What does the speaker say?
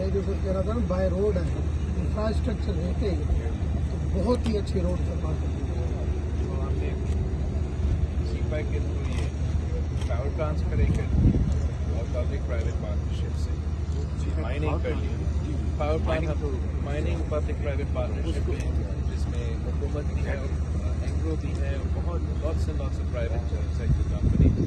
भाई जो सर कह रहा था ना, बाय रोड है, इंफ्रास्ट्रक्चर रहते ही तो बहुत ही अच्छी रोड थ्रपरकर। तो हमने सीपैक के थ्रू ये पावर प्लांट्स करेंगे और पब्लिक प्राइवेट पार्टनरशिप से माइनिंग कर ली। Power plant mining public private partnership में, जिसमें हुकूमत भी है और एंग्रो भी है और बहुत lots and lots of private sector company